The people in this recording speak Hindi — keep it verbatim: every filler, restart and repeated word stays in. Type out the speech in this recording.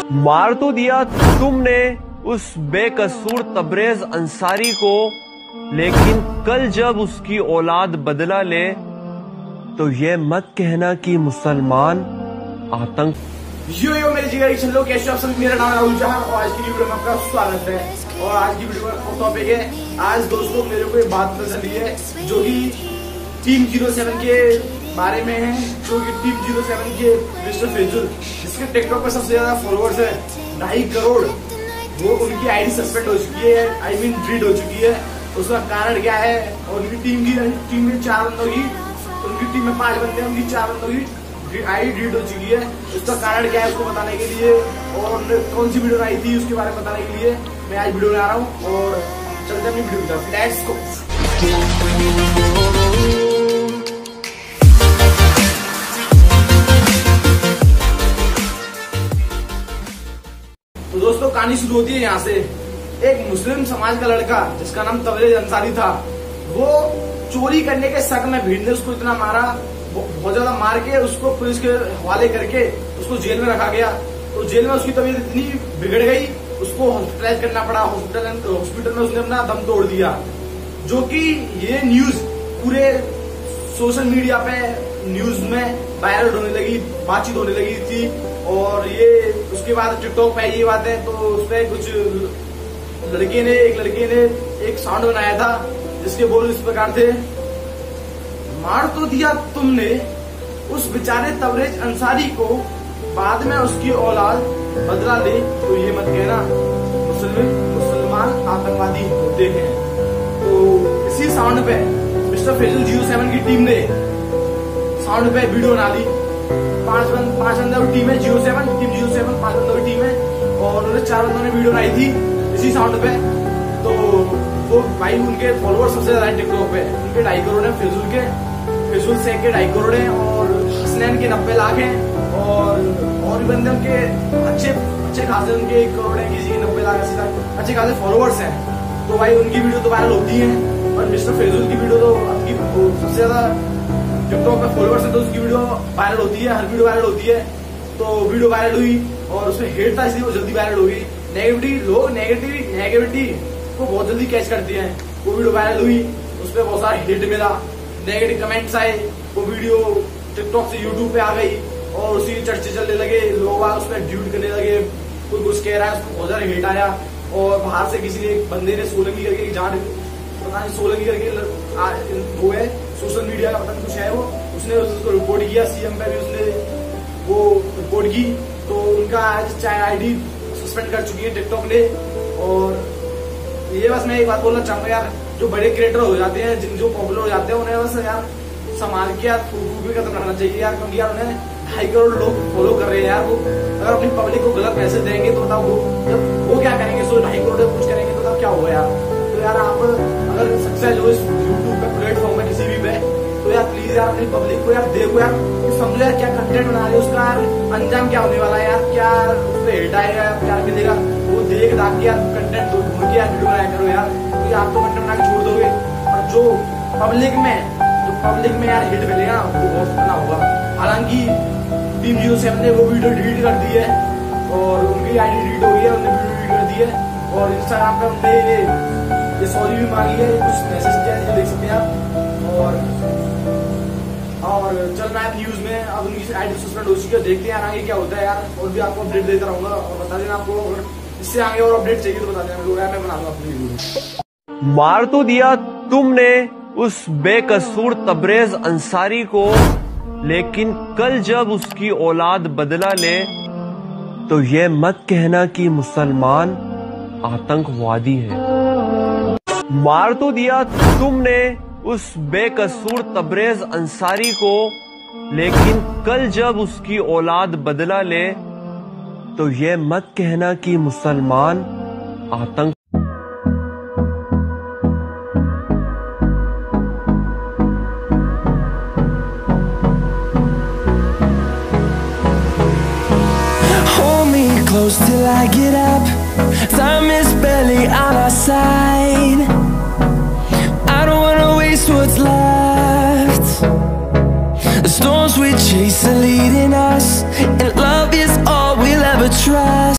मार तो दिया तुमने उस बेकसूर तबरेज अंसारी को, लेकिन कल जब उसकी औलाद बदला ले तो ये मत कहना कि मुसलमान आतंक। यो यो मेरे जिगर के लोग कैसे आप सभी, मेरा नाम राहुल जहां और आज की वीडियो में आपका स्वागत है। और आज की वीडियो का टॉपिक है, आज दोस्तों मेरे को एक बात पता चली है जो कि टीम जीरो सेवन के बारे में है, जो कि टीम जीरो सेवन के मिस्टर फैजुल, जिसके टिकटॉक पर सबसे ज्यादा फॉलोअर्स है ढाई करोड़, वो उनकी आईडी सस्पेंड हो चुकी है, आई मीन डिलीट हो चुकी है। उसका कारण क्या है? और उनकी टीम की टीम में चार बंदों की, उनकी टीम में पांच बंदे, उनकी चार बंदों की आईडी डिलीट हो चुकी है। उसका कारण क्या है उसको बताने के लिए और कौन सी वीडियो आई थी उसके बारे में बताने के लिए मैं आज वीडियो में आ रहा हूँ। और चलते अपनी वीडियो की तरफ, लेट्स गो। तो दोस्तों कहानी शुरू होती है यहाँ से। एक मुस्लिम समाज का लड़का जिसका नाम तबरेज अंसारी था, वो चोरी करने के शक में भीड़ ने उसको इतना मारा, बहुत ज्यादा मार के उसको पुलिस के हवाले करके उसको जेल में रखा गया। तो जेल में उसकी तबीयत इतनी बिगड़ गई, उसको हॉस्पिटलाइज करना पड़ा। हॉस्पिटल हॉस्पिटल में उसने अपना दम तोड़ दिया, जो कि ये न्यूज पूरे सोशल मीडिया पे न्यूज में वायरल होने लगी, बातचीत होने लगी थी। और ये उसके बाद टिकटॉक पे ये बात है, तो उसपे कुछ लड़के ने एक लड़के ने एक साउंड बनाया था जिसके बोल इस प्रकार थे, मार तो दिया तुमने उस बेचारे तबरेज अंसारी को, बाद में उसकी औलाद बदला ले तो ये मत कहना मुसलमान मुसलमान आतंकवादी होते हैं। तो इसी साउंड पे मिस्टर फैजुल जीरो सेवन की टीम ने साउंड पे वीडियो बना ली। पांच बंद पांच बंदों की टीम है, zero seven team zero seven पांच बंदों की टीम है, और उन्होंने चार बंदों ने वीडियो बनाई थी इसी साउंड पे। तो वो भाई उनके फॉलोअर्स सबसे ज्यादा टिकटॉक पे, उनके ढाई करोड़ है, फैजुल के फैजुल शेख के ढाई करोड़ है, और हसनैन के नब्बे लाख है, और और भी बंदे उनके अच्छे अच्छे खासे उनके एक करोड़ है, किसी के नब्बे लाख अस्सी लाख अच्छे खासे फॉलोअर्स हैं। तो भाई उनकी वीडियो तो वायरल होती है, और मिस्टर फैजुल की वीडियो तो आपकी सबसे ज्यादा टिकटॉक पे फॉलोअर्स है, तो उसकी वीडियो वायरल होती है, हर वीडियो वायरल होती है। तो वीडियो वायरल हुई और उसमें हेट था, इसलिए वो जल्दी वायरल हो गई। नेगेटिविटी लोग नेगेटिव नेगेटिविटी को बहुत जल्दी कैच करते हैं। वो वीडियो वायरल हुई, उस पर बहुत सारा हेट मिला, नेगेटिव कमेंट्स आए, वो वीडियो टिकटॉक से यूट्यूब पे आ गई और उसी चर्चे चलने लगे, लोग उस पर ड्यूट करने लगे, कोई कुछ कह रहा है, उसको बहुत ज्यादा हेट आया। और बाहर से किसी ने बंदे ने सोलंगी करके जान पता नहीं सोलंगी करके वो है सोशल मीडिया का पता नहीं कुछ है, वो उसने उसको रिपोर्ट किया, सीएम पे भी उसने वो रिपोर्ट की। तो उनका आज चाहे आईडी सस्पेंड कर चुकी है टिकटॉक ने। और ये बस मैं एक बात बोलना चाहूंगा यार, जो बड़े क्रिएटर हो जाते हैं, जिन जो पॉपुलर हो जाते हैं, उन्हें बस यार संभाल के यार खूबी खत्म करना चाहिए यार, क्योंकि यार उन्हें ढाई करोड़ लोग फॉलो कर रहे हैं यार। वो अगर अपनी पब्लिक को गलत मैसेज देंगे तो बताओ वो जब वो क्या करेंगे, सो ढाई करोड़ कुछ करेंगे तो तब क्या होगा यार। तो यार आप अगर सक्सेस हो इस यूट्यूब पे प्लेटफॉर्म में किसी भी पे, तो यार प्लीज यार अपनी पब्लिक को यार देखो यार, समझो यार क्या कंटेंट बना रहे हो, उसका यार अंजाम क्या होने वाला है यार, क्या उस पर हेट आएगा, क्या मिलेगा, वो देख दाख के यार कंटेंट ढूंढ के यार वीडियो बनाया करो यार, क्योंकि आप तो कंटेंट बना के छोड़ दोगे, और जो पब्लिक में जो पब्लिक में यार हिट मिलेगा वो बहुत बना होगा। हालांकि टीम जीरो सेवन ने वो वीडियो डिलीट कर दी है, और उनकी आईडी डिलीट हो गई है, उन्होंने वीडियो डिलीट कर दी है, और इंस्टाग्राम पे उन्होंने ये ये सॉरी भी मांगी है, कुछ मैसेज किया है, देख सकते हैं आप। और और चल रहा है न्यूज में, अब उनकी आईडी सस्पेंड हो चुकी है, देखते हैं आगे क्या होता है यार, और भी आपको अपडेट देता रहूंगा। और बता देना आपको अगर इससे आगे और अपडेट चाहिए तो बता देना, मैं बना दूंगा अपनी वीडियो। मार तो दिया तुमने उस बेकसूर तबरेज अंसारी को, लेकिन कल जब उसकी औलाद बदला ले तो ये मत कहना कि मुसलमान आतंकवादी है। मार तो दिया तुमने उस बेकसूर तबरेज अंसारी को, लेकिन कल जब उसकी औलाद बदला ले तो ये मत कहना कि मुसलमान आतंक। Close till I get up, time is barely on our side. I don't wanna waste what's left. The storms we chase are leading us, and love is all we'll ever trust.